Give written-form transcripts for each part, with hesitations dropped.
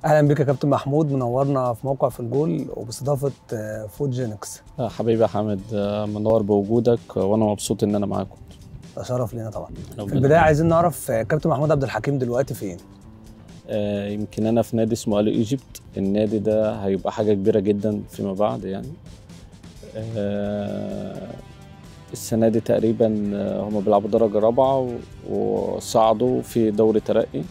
اهلا بك يا كابتن محمود، منورنا في موقع في الجول وباستضافه فودجينكس. حبيبي يا حامد، منور بوجودك وانا مبسوط ان انا معاكم. ده شرف لينا طبعا. في البدايه عايزين نعرف كابتن محمود عبد الحكيم دلوقتي فين؟ يمكن انا في نادي اسمه آل ايجيبت. النادي ده هيبقى حاجه كبيره جدا فيما بعد يعني. السنه دي تقريبا هم بيلعبوا درجه رابعه وصعدوا في دوري ترقي،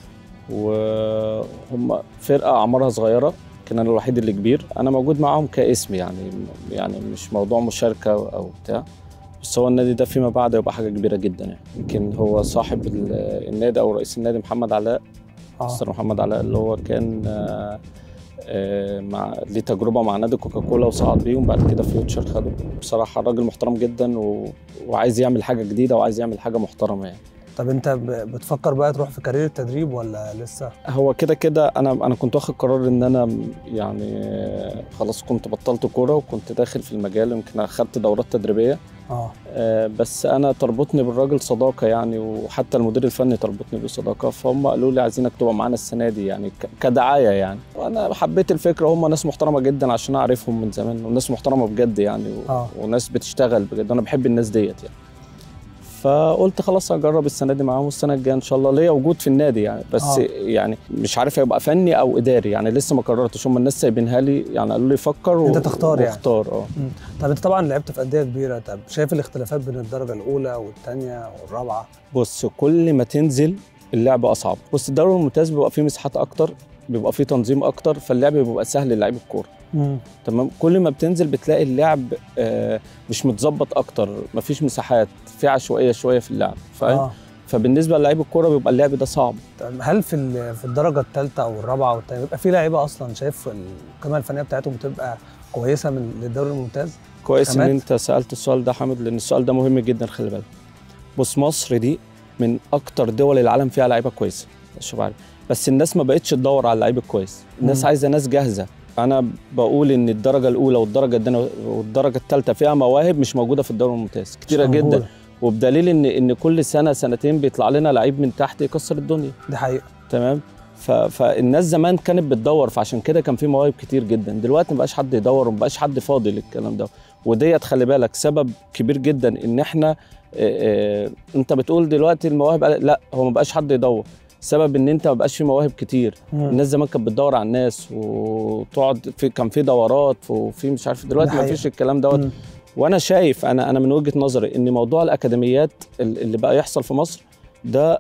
وهم فرقه اعمارها صغيره. كان انا الوحيد اللي كبير، انا موجود معاهم كاسم يعني مش موضوع مشاركه او بتاع، بس هو النادي ده فيما بعد يبقى حاجه كبيره جدا يعني. يمكن هو صاحب النادي او رئيس النادي محمد علاء، مستر محمد علاء، اللي هو كان ليه تجربه مع نادي كوكاكولا وصعد بيهم، بعد كده فيوتشر خده. بصراحه راجل محترم جدا وعايز يعمل حاجه جديده وعايز يعمل حاجه محترمه يعني. طب انت بتفكر بقى تروح في كارير التدريب ولا لسه؟ هو كده انا كنت واخد قرار ان انا يعني خلاص كنت بطلت كوره وكنت داخل في المجال. يمكن اخدت دورات تدريبيه بس انا تربطني بالراجل صداقه يعني، وحتى المدير الفني تربطني بصداقه، فهم قالوا لي عايزينك تبقى معانا السنه دي يعني كدعايه يعني. وانا حبيت الفكره، هم ناس محترمه جدا عشان اعرفهم من زمان، وناس محترمه بجد يعني وناس بتشتغل بجد، انا بحب الناس ديت يعني. فقلت خلاص هجرب السنه دي معاهم، والسنه الجايه ان شاء الله ليا وجود في النادي يعني. بس يعني مش عارف هيبقى فني او اداري يعني، لسه ما قررتش. هم الناس سايبينها لي يعني، قالوا لي فكر انت تختار يعني. واختار. طب انت طبعا لعبت في انديه كبيره، طب شايف الاختلافات بين الدرجه الاولى والثانيه والرابعه؟ بص، كل ما تنزل اللعب اصعب. بص، الدوري الممتاز بيبقى فيه مساحات اكتر، بيبقى فيه تنظيم اكتر، فاللعب بيبقى سهل للعيب الكوره. تمام. كل ما بتنزل بتلاقي اللعب مش متظبط اكتر، مفيش مساحات، في عشوائيه شويه في اللعب، فاهم؟ فبالنسبه للاعيب الكوره بيبقى اللعب ده صعب. هل في الدرجه الثالثه او الرابعه والثانيه بيبقى في لعيبه اصلا شايف القيمه الفنيه بتاعتهم بتبقى كويسه من للدوري الممتاز؟ كويس ان انت سالت السؤال ده حامد، لان السؤال ده مهم جدا. خلي بالك، بص، مصر دي من اكتر دول العالم فيها لعيبه كويسه، شوف عارف، بس الناس ما بقتش تدور على اللعيب الكويس، الناس عايزه ناس جاهزه. انا بقول ان الدرجه الاولى والدرجه الثانيه والدرجه الثالثه فيها مواهب مش موجوده في الدوري الممتاز كتيره جدا، وبدليل ان كل سنه سنتين بيطلع لنا لعيب من تحت يكسر الدنيا. دي حقيقه. تمام. فالناس زمان كانت بتدور، فعشان كده كان في مواهب كتير جدا. دلوقتي ما بقاش حد يدور وما بقاش حد فاضي للكلام ده، وديت خلي بالك سبب كبير جدا ان احنا انت بتقول دلوقتي المواهب، لا، هو ما بقاش حد يدور. سبب ان انت ما بقاش في مواهب كتير. الناس زمان كانت بتدور على الناس وتقعد كان في دورات وفي مش عارف، دلوقتي ما فيش الكلام دوت. وانا شايف، انا من وجهة نظري ان موضوع الاكاديميات اللي بقى يحصل في مصر ده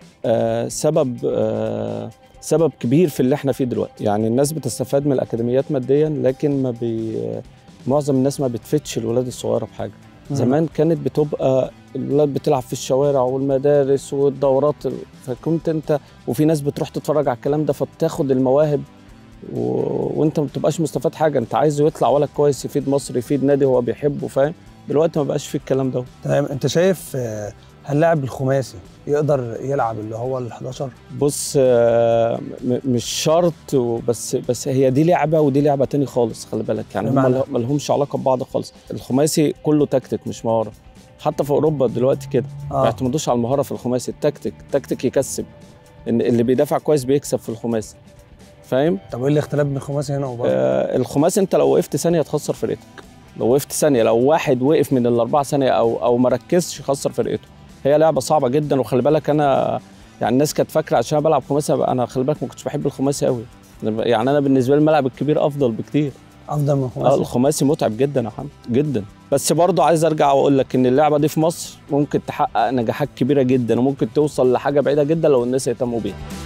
سبب كبير في اللي احنا فيه دلوقتي. يعني الناس بتستفاد من الاكاديميات ماديا، لكن معظم الناس ما بتفيدش الولاد الصغيره بحاجه. زمان كانت بتبقى الولاد بتلعب في الشوارع والمدارس والدورات، فكنت انت وفي ناس بتروح تتفرج على الكلام ده، فبتاخد المواهب وانت ما بتبقاش مستفاد حاجه. انت عايزه يطلع ولد كويس يفيد مصر، يفيد نادي هو بيحبه، فاهم؟ دلوقتي ما بقاش فيه الكلام ده. تمام. انت شايف هل لاعب الخماسي يقدر يلعب اللي هو ال11؟ بص، مش شرط، بس هي دي لعبه ودي لعبه تاني خالص، خلي بالك يعني. هم ما لهمش علاقه ببعض خالص. الخماسي كله تكتيك مش مهاره. حتى في اوروبا دلوقتي كده ما بيعتمدوش على المهاره في الخماسي، التكتيك يكسب. ان اللي بيدافع كويس بيكسب في الخماسي، فاهم؟ طب ايه الاختلاف بين الخماسي هنا وبره؟ الخماسي انت لو وقفت ثانيه تخسر فرقتك. لو وقفت ثانيه، لو واحد وقف من ال4 ثانيه او ما ركزش يخسر فرقته. هي لعبه صعبه جدا. وخلي بالك انا يعني الناس كانت فاكره عشان انا بلعب خماسي، انا خلي بالك ما كنتش بحب الخماسي قوي يعني. انا بالنسبه لي الملعب الكبير افضل بكتير. افضل من الخماسي؟ الخماسي متعب جدا يا حمد جدا. بس برضه عايز ارجع واقول لك ان اللعبه دي في مصر ممكن تحقق نجاحات كبيره جدا، وممكن توصل لحاجه بعيده جدا لو الناس يهتموا بيها.